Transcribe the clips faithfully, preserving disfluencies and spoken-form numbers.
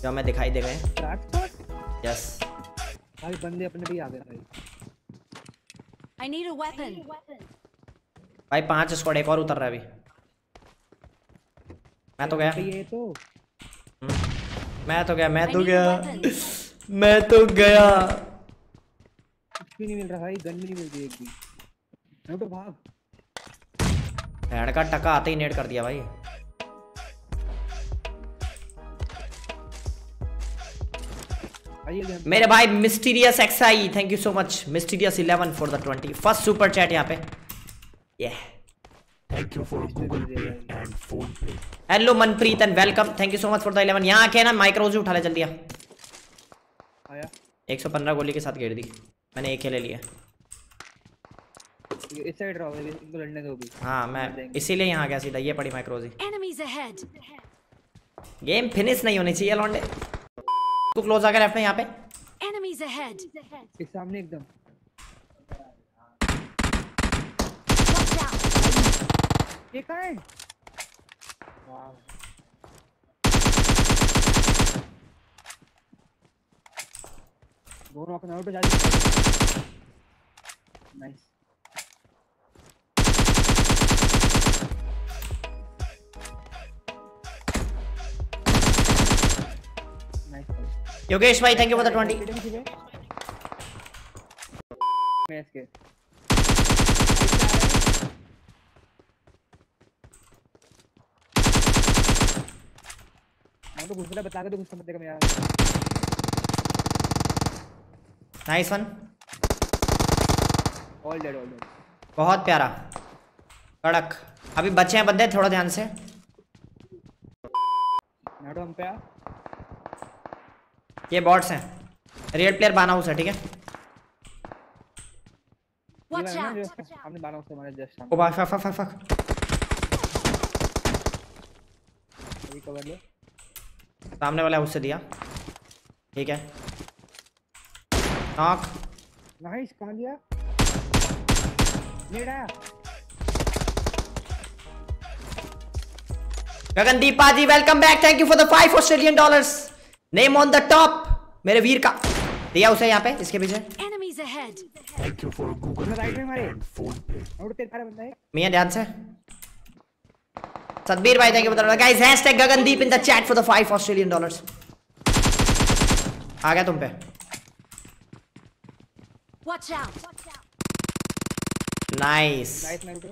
जो हमें दिखाई दे गए। यस भाई बंदे अपने भी आ गए भाई। I need a weapon. भाई पांच स्क्वाड, एक और उतर रहा है अभी। मैं तो गया ये तो मैं तो गया मैं तो गया मैं तो गया। कुछ भी नहीं मिल रहा भाई, गन भी नहीं मिल रही एक भी। मैं तो भाग। हेड का टका आते ही नेट कर दिया भाई। मेरे भाई mysterious XI, thank you so much mysterious eleven for the twenty first super chat यहाँ पे। ये थैंक यू फॉर गूगल पे and PhonePe. Hello Manpreet and welcome, thank you so much for the eleven. यहाँ आके ना माइक्रोज उठा ले जल्दी। आया एक सौ पंद्रह गोली के साथ घेर दी मैंने, एक ले लिया। इस साइड रहो, इनको लड़ने दो भी। हाँ मैं इसीलिए यहाँ आ गया सीधा। ये पड़ी माइक्रोजी। Enemies ahead. गेम फिनिश नहीं होनी चाहिए लौंडे। तो क्लोज आकर लेफ्ट में यहाँ पे। Enemies ahead. एक सामने एकदम। Watch out. ये कहाँ है? वाह। दोनों अपना आउट जाली। नाइस। योगेश भाई thank you for the twenty. मैं इसके मैं तो घुसला बता के तो घुस मत देगा मैं यार। Nice one. All dead all dead. बहुत प्यारा कड़क। अभी बचे हैं बंदे, थोड़ा ध्यान से। नाडो हम पे आ। ये बॉट्स हैं। रियल प्लेयर बाना उस है, ठीक है। Watch out. हमने बाना उसे हमारे just oh fuck fuck fuck fuck. अभी कवर ले। सामने वाला उससे दिया, ठीक है। नॉक। नाइस, कहां दिया? नेड़ा। गगनदीप पाजी welcome back, thank you for the five Australian dollars. Name on the top मेरे वीर का। दिया उसे यहाँ पे, इसके पीछे। Enemies ahead. Thank you for Google pay right में मारे एंड फोन पे। और तेरे पारे बंदा है। मियां ध्यान से। सतबीर भाई thank you for the guys hashtag Gagandeep in the chat for the five Australian dollars. आ गया तुम पे। Watch out. Nice. Nice nice.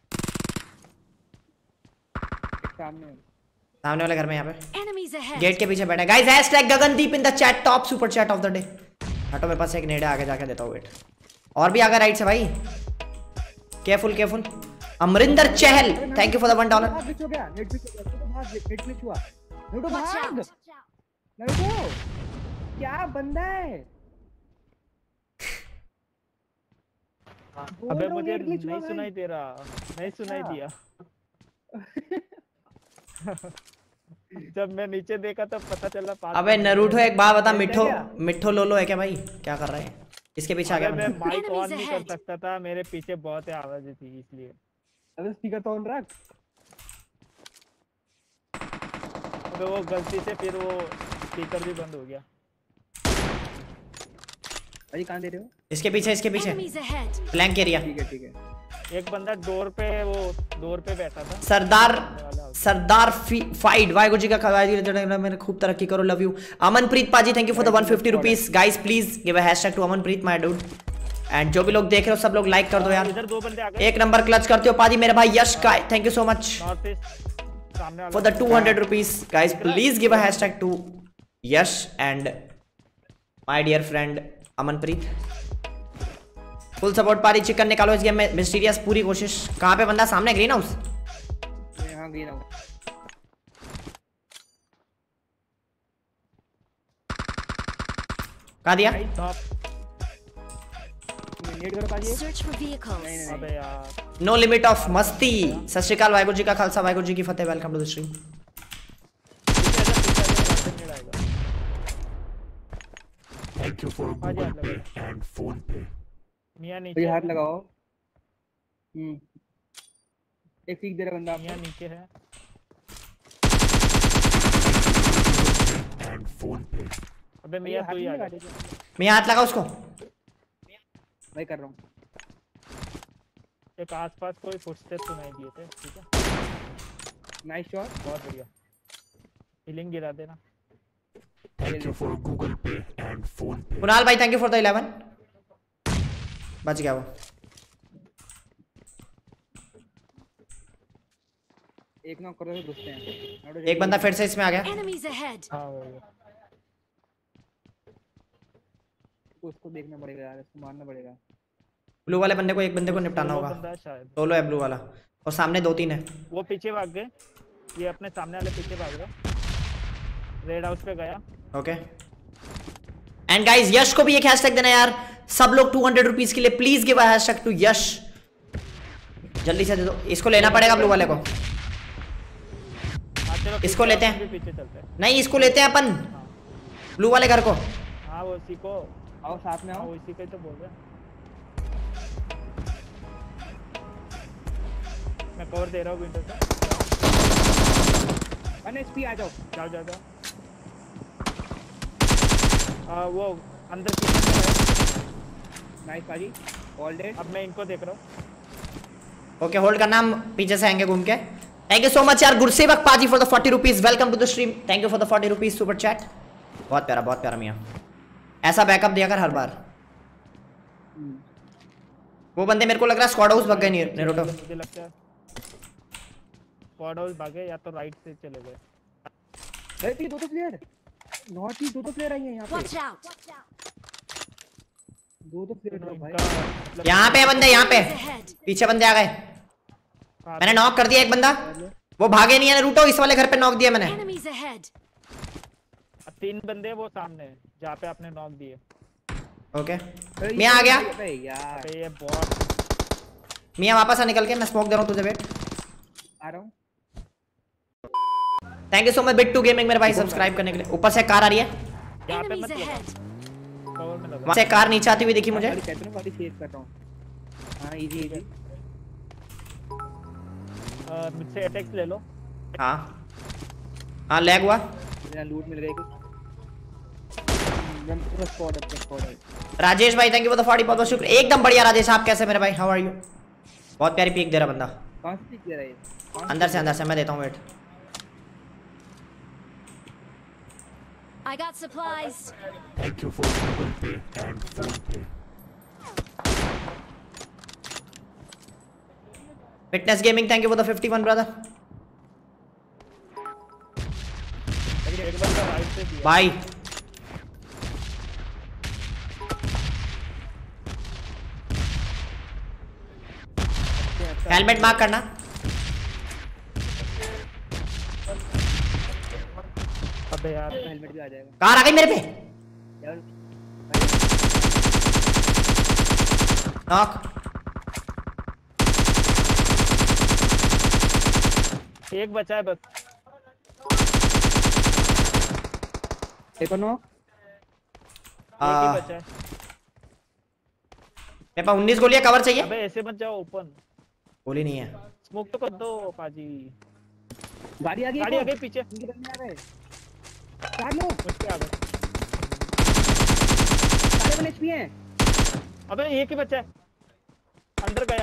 सामने सामने वाले घर में यहाँ पे Enemies ahead. गेट के पीछे बैठा है। Guys hashtag Gagandeep in the chat, top super chat of the day. हटो मेरे पास एक नेड है, आगे जाके देता हूँ। वेट और भी आगे राइट से भाई, careful careful. Amarinder Chahal thank you for the one dollar. भाग हो गया, नेट पे तो भाग, नेट पे छुआ। नेटो Watch भाग। out. नेटो क्या बंदा है? अबे मुझे नहीं सुनाई दे रहा, नहीं सुनाई दिया। जब मैं नीचे देखा तब पता चला। अबे नरूटो एक बात बता, मिठो मिठो लोलो है क्या भाई? क्या कर रहे हैं? इसके पीछे आ गया। मैं माइक ऑन नहीं कर सकता था, मेरे पीछे बहुत आवाज थी इसलिए। अबे स्पीकर तो ऑन रख। तो वो गलती से फिर वो स्पीकर भी बंद हो गया। अरे कहां दे रहे हो? इसके पीछे इसके पीछे Enemies ahead. Flank area. ठीक है ठीक है। एक बंदा डोर पे, वो डोर पे बैठा था। सरदार सरदार फाइट वाहिगुरु जी का खवाई मैंने खूब तरक्की करो, लव यू। अमनप्रीत पाजी thank you for the one fifty rupees. Guys please give a hashtag to Amanpreet my dude. And जो भी लोग देख रहे हो सब लोग लाइक कर दो यार। इधर दो बंदे आ गए। एक नंबर क्लच करते हो पाजी मेरे भाई यश का, thank you so much north east सामने वाला for the two hundred rupees. Guys please give a hashtag to Yash and my dear friend Amanpreet. Full support पारी चिकन निकालो इस गेम में। मिस्टीरियस पूरी कोशिश। कहां पे बंदा? सामने ग्रीन हाउस। यहां ग्रीन हाउस। कहां दिया? नेट करो पाजी। Search for vehicles. अबे यार नो लिमिट ऑफ मस्ती। सत श्री अकाल, वाहिगुरु जी का खालसा वाहिगुरु जी की फतेह। Welcome to the stream. Thank you for Google पे एंड फोन पे। मियां तो नीचे ये हाथ लगाओ। हम्म एक सीख दे रहा बंदा। मियां नीचे है। and phone pay. अबे मियां तू ही आ जा। मैं हाथ लगा उसको। मैं कर रहा हूँ। एक आसपास कोई फुटस्टेप सुनाई दिए थे, ठीक है। Nice shot. बहुत बढ़िया। हीलिंग गिरा देना। Thank you for Google Pay and phone pay. Kunal भाई thank you for the eleven. बच गया वो। एक नॉक करो तो घुसते हैं। एक बंदा फिर से इसमें आ गया। Enemies ahead. हाँ वो उसको देखना पड़ेगा यार, इसको मारना पड़ेगा। ब्लू वाले बंदे को एक बंदे को निपटाना सोलो होगा। बंदा है शायद। सोलो है ब्लू वाला और सामने दो तीन है। वो पीछे भाग गए, ये अपने सामने वाले पीछे भाग गए। रेड हाउस पे गया। ओके एंड गाइस यश को भी एक हैशटैग देना यार, सब लोग टू हंड्रेड रुपीज के लिए please give a hashtag to Yash. जल्दी से दे दो, इसको लेना पड़ेगा ब्लू वाले को। हाँ, चलो इसको पीछे लेते अपन हैं। भी पीछे चलते हैं। नहीं इसको लेते हैं अपन, ब्लू वाले घर को। हाँ वो इसी को, आओ साथ में हाँ आओ। वो इसी का ही तो बोल रहे हैं। मैं कवर दे रहा हूँ विंडो से। वन एचपी आ जाओ। जाओ जाओ जाओ। आ, वो अंदर किचन में है। नाइस पाजी, ऑल डेड। अब मैं इनको देख रहा हूँ। ओके होल्ड करना, हम पीछे से आएंगे घूम के। थैंक यू सो मच यार गुरसेवक पाजी for the forty rupees. Welcome to the stream. Thank you for the forty rupees super chat. बहुत प्यारा बहुत प्यारा मियां, ऐसा बैकअप दिया कर हर बार। वो बंदे मेरे को लग रहा है स्क्वाड हाउस भाग गए। नेरुटो मुझे लगता है स्क्वाड हाउस भागे या तो राइट से चले गए। अरे दो तो प्लेयर, नॉट ही दो तो प्लेयर आई हैं यहाँ पे। Watch out. दो तो प्लेयर ड्रॉप भाई। इनका यहाँ पे है बंदे, यहाँ पे Enemies ahead. पीछे बंदे आ गए। हाँ, मैंने नॉक कर दिया एक बंदा, वो भागे नहीं है। रूटो इस वाले घर पे नॉक दिया मैंने। Enemies ahead. अब तीन बंदे वो सामने हैं, जहाँ पे आपने नॉक दिए। ओके अरे मियां आ गया। अबे यार अबे ये बहुत मियां वापस आ निकल के, मैं स्मोक दे रहा हूँ तुझे, वेट। आ रहा हूँ। Thank you so much big to gaming मेरे भाई सब्सक्राइब करने के लिए। ऊपर से कार आ रही है, यहाँ पे Enemies मत लगा, ahead. कवर में लगा। वहां से कार नीचे आती हुई दिखी मुझे। गाड़ी कहते हैं गाड़ी सेव कर रहा हूँ। हाँ इजी इजी। आ, मुझसे अटैक्स ले लो। हाँ हाँ लैग हुआ। मेरा लूट मिल गया कुछ। पूरा स्क्वाड है, पूरा स्क्वाड है। राजेश भाई thank you for the forty बहुत बहुत शुक्र। एकदम बढ़िया राजेश, आप कैसे मेरे भाई, हाउ आर यू। बहुत प्यारी पीक दे रहा बंदा। कौन सी चीज दे रहा है ये? अंदर से अंदर से मैं देता हूँ, wait. I got supplies. Thank you for Google Pay and phone pay. Fitness gaming thank you for the fifty one brother. एक बंदा राइट से दिया। भाई हेलमेट मार्क करना। अबे यार हेलमेट भी आ जाएगा कार आ गई मेरे पे। यार। नॉक। एक बचा है बस। एक और नॉक। एक ही बचा है। मेरे पास उन्नीस गोलियां, कवर चाहिए। अबे ऐसे मत जाओ ओपन, गोली नहीं है। स्मोक तो कर दो पाजी। गाड़ी आ गई। गाड़ी आ गई पीछे, इनके बंदे आ गए। काट लो। मुझ पे आ गए। सारे वन एचपी हैं। अबे एक ही बचा है, अंदर गया।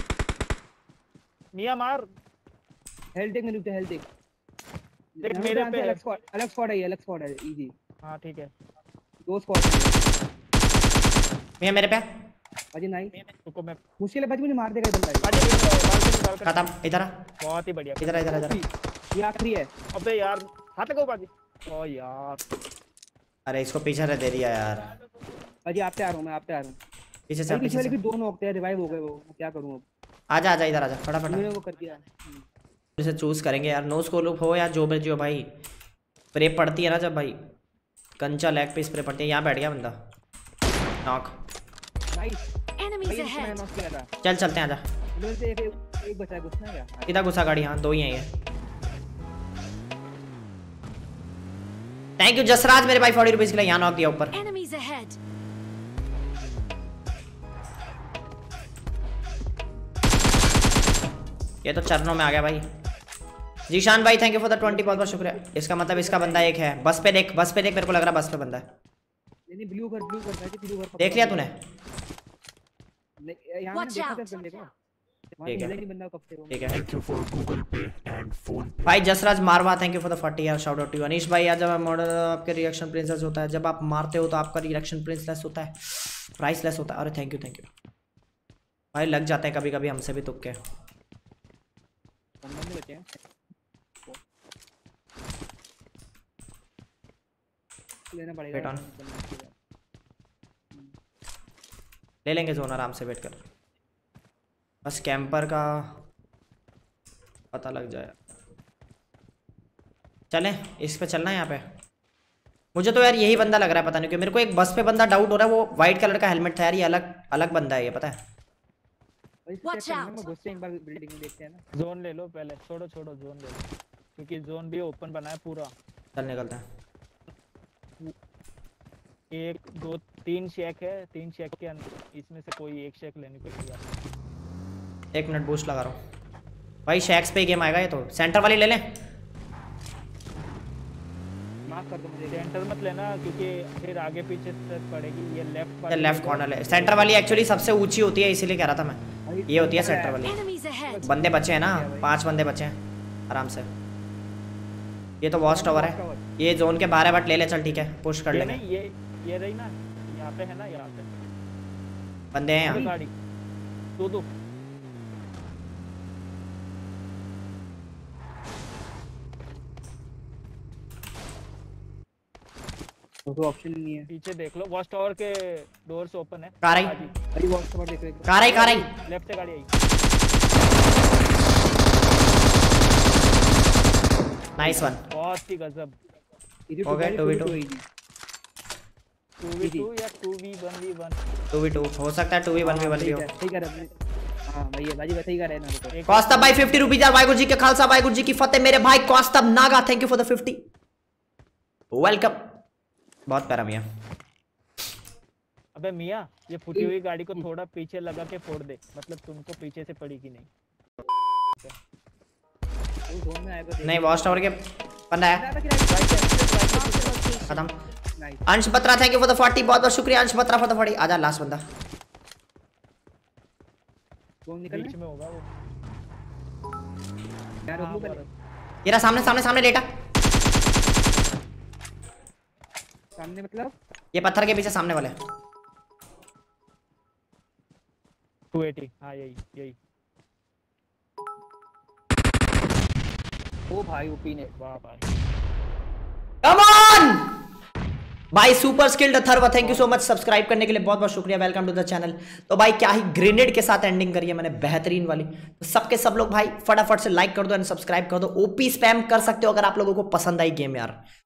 मियां मार। हेल्थ टेक में लूट, हेल्थ टेक। देख मेरे पे है। अलग स्क्वाड, अलग स्क्वाड है, ये अलग स्क्वाड है, इजी। हाँ ठीक है। दो स्क्वाड है। मैं मेरे पे अजी नाइस। रुको मैं मुश्किल है, बच मुझे मार देगा ये बंदा। पाजी बालकनी बालकनी। खत्म। इधर आ, बहुत ही बढ़िया। इधर आ, इधर आ, इधर आ। ये आखिरी है। अबे यार हाथ लगाओ पाजी। ओ यार अरे इसको पीछे से दे दिया यार। अजी आप पे आ रहा हूँ, मैं आप पे आ रहा हूँ। पीछे से अरे पीछे वाले से भी दो नॉक थे, रिवाइव हो गए वो। क्या करूँ अब? आजा आजा इधर आजा फटाफट। मैंने वो कर दिया। इसे चूज करेंगे यार, नो स्कोप हो या जो भी जो भाई स्प्रे पड़ती है ना, जब भाई कंचा लेग पे स्प्रे पड़ती है। यहाँ बैठ गया बंदा, नॉक। नाइस। Enemies भाई इसको मैंने ahead. नॉक किया था। चल चलते हैं, आजा। इधर से एक एक बचा है, घुसना है क्या? इधर घुसा गाड़ी। हाँ दो ही हैं ये। थैंक यू जसराज मेरे भाई फोर्टी रुपीज के लिए। यहाँ नॉक दिया ऊपर। Enemies ahead. ये तो चरणों में आ गया भाई। जीशान भाई thank you for the twenty, बहुत बहुत शुक्रिया। इसका मतलब इसका बंदा एक है। बस पे देख, बस पे देख, मेरे को लग रहा है बस पे बंदा है। नहीं नहीं ब्लू कर ब्लू कर भाई, ब्लू कर। देख लिया तूने? नहीं यहां Watch मैंने देखा out. था बंदे को। वहां ठीक है। मिला नहीं बंदा कब से वो। ठीक है Thank you for Google Pay and Phone Pay. भाई Jasraj Marwah thank you for the forty यार, shout out to you. Anish भाई आज जब मॉडल आपके रिएक्शन प्रिंसेस होता है, जब आप मारते हो तो आपका रिएक्शन प्रिंसलेस होता है, प्राइसलेस होता है। अरे थैंक यू थैंक यू भाई, लग जाते हैं कभी कभी हमसे भी तुक्के। बंदे बचे हैं। लेना पड़ेगा। Wait on. ले लेंगे जोन, आराम से वेट कर, बस कैंपर का पता लग जाए। चलें इस पे चलना है यहाँ पे। मुझे तो यार यही बंदा लग रहा है, पता नहीं क्यों मेरे को एक बस पे बंदा डाउट हो रहा है। वो वाइट कलर का हेलमेट था यार, ये अलग अलग बंदा है ये, पता है। Watch out. घुसते एक बार बिल्डिंग में देखते हैं ना। जोन ले लो पहले, छोड़ो छोड़ो जोन ले लो, क्योंकि जोन भी ओपन बना है पूरा। चल निकलते हैं। एक दो तीन शेक है, तीन शेक के अंदर इसमें से कोई एक शेक लेनी पड़ेगी। एक मिनट बूस्ट लगा रहा हूँ भाई, शैक्स पे ही गेम आएगा ये तो। सेंटर वाली ले लें? माफ कर दो मुझे। सेंटर मत लेना क्योंकि फिर आगे पीछे से पड़ेगी। ये लेफ्ट चल लेफ्ट कॉर्नर ले। सेंटर वाली एक्चुअली सबसे ऊंची होती है, इसीलिए कह रहा था मैं, ये होती है सेंटर वाली। Enemies ahead. बंदे बचे हैं ना, पांच बंदे बचे हैं आराम से। ये तो वॉच टावर है, ये जोन के बाहर है, बट ले ले चल ठीक है, पुश कर ये लेंगे। नहीं, ये ये रही ना, यहाँ पे है ना, यहाँ पे बंदे हैं यहाँ। गाड़ी दो दो। तो ऑप्शन नहीं है। पीछे देख लो, वॉच टावर के डोर्स ओपन है। कार आई, अरे वॉच टावर देखो एक बार। कार आई, कार आई। लेफ्ट से गाड़ी आई। Nice one. बहुत ही गजब। हो गया two v two. Two v two या two v one v one. Two v two हो सकता है, two v one v one भी हो। ठीक है हां भाई ये बाजी बताई कर रहे हैं ना। कौस्तभ भाई फिफ्टी रुपीस यार, वाहिगुरु जी के खालसा वाहिगुरु जी की फतेह। मेरे भाई Kaustubh Naga thank you for the fifty, welcome. बहुत प्यारा मियां। अबे मियां, ये फटी हुई गाड़ी को थोड़ा पीछे लगा के फोड़ दे, मतलब तुमको पीछे से पड़ेगी नहीं। जोन में आएगा। नहीं वॉच टावर के बंदा है खत्म। Ansh Batra thank you for the forty, बहुत बहुत शुक्रिया Ansh Batra for the forty. आजा लास्ट बंदा। जोन निकल बीच में होगा वो। यार हाँ, वो पहले बराबर। ये रहा सामने सामने सामने लेटा, सामने मतलब ये पत्थर के पीछे सामने वाले। Two eighty. हाँ यही यही। ओ भाई ओपी ने। वाह भाई। कम ऑन भाई, super skilled Atharva thank you so much subscribe करने के लिए, बहुत बहुत शुक्रिया, वेलकम टू द चैनल। तो भाई क्या ही ग्रेनेड के साथ एंडिंग करी है मैंने, बेहतरीन वाली। तो सबके सब लोग भाई फटाफट से लाइक कर दो एंड सब्सक्राइब कर दो। ओपी स्पैम कर सकते हो अगर आप लोगों को पसंद आई गेम यार।